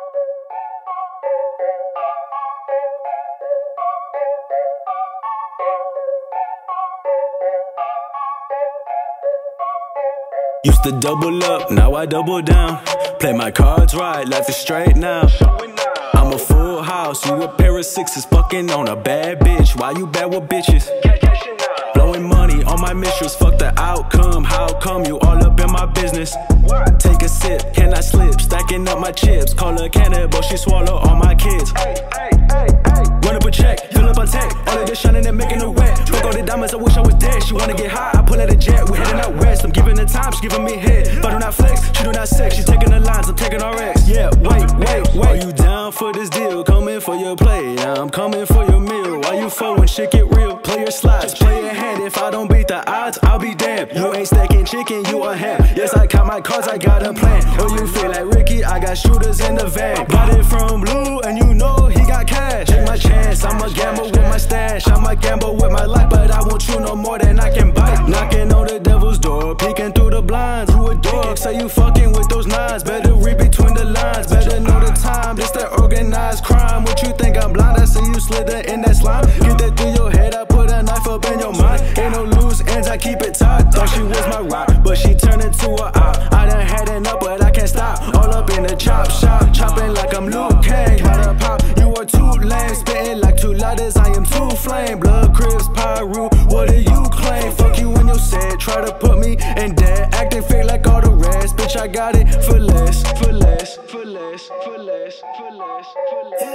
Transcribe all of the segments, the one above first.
Used to double up, now I double down. Play my cards right, life is straight now. I'm a full house, you a pair of sixes. Fucking on a bad bitch, why you bad with bitches? Blowing money on my mistress, fuck the outcome. How come you all up in my business? Take a sip, can I slip? Stacking up my chips, call her cannibal, she swallow all my kids. Run up a check, fill up on tech. All of this shining and making it wet. Broke all the diamonds, I wish I was dead. She wanna get high, I pull out a jet. We heading out west, I'm giving her time, she giving me head. But I do not flex, she do not sex. She taking the lines, I'm taking RX. Yeah, wait. Are you down for this deal? Coming for your play, I'm coming for your meal. Why you for when shit get real? Play your slots, play your hand. If I don't beat the odds, I'll be damned. You ain't stacking chicken, you a ham. Yes, I count my cards, I got a plan. Oh, you feel like Ricky, I got shooters in the van. Got it from Blue, and you know he got cash. Take my chance, I'ma gamble with my stash. I'ma gamble with my life, but I want you no more than I can bite. Knocking on the devil's door, peeking through the blinds. You a dog, say you fucking with those nines. Better read between the lines, better know the time. This that organized crime. What you think I'm blind? I see you slither in that slime. Get that through your head, I put a knife up in your mind. Ain't no loose ends, I keep it tight. Thought she was my rock, but she turned into a eye. I done had enough, but I can't stop. All up in the chop shop, chopping like I'm Luke Kang. Gotta pop, you are too lame. Spitting like two lighters, I am too flame. Blood, Crips, Pyru, what do you claim? Fuck you in your set, try to put me in debt. Acting fake like all the rest, bitch, I got it for less, for less, for less, for less, for less, for less.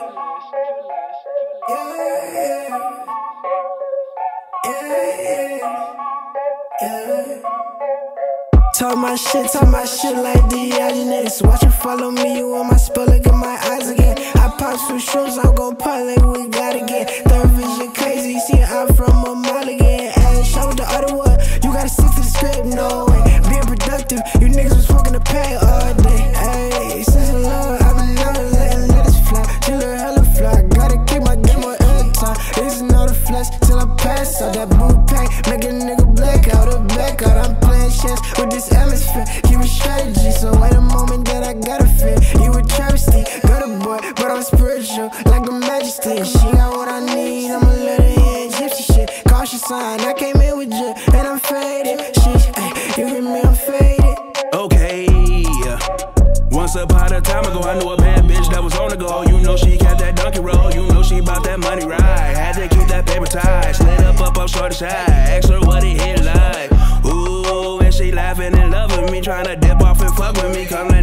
Talk my shit like Diogenes. Watch you follow me, you on my spell, look at my eyes again. I pop some shoes, I'm gon' pop like we got again. Third vision crazy, see I'm from a mile again. Ass shot with the other one, you gotta stick to the script, no way. Being productive, you niggas was smoking the pay all day. Ayy, since a love, I've been never letting letters fly. She look hella fly, gotta keep my game on every time. This is not a flex till I pass out that boot pack. Make a nigga black out or back out. I'm playing chess with this atmosphere. Give me strategy, so wait a moment that I gotta fit. You a travesty, got a boy, but I'm spiritual, like a majesty. She got what I need, I'ma let her in. Gypsy shit, cautious sign, I came in with you, and I'm faded. Sheesh, ay, you hear me, I'm faded. Okay, once upon a time ago, I knew a bad bitch that was on the go. You know she kept that donkey roll, you know she bout that money right. Had to keep that paper tight, slid up short the side. Asked her what it hit like. Ooh, and she laughing and loving me, trying to dip off and fuck with me. Come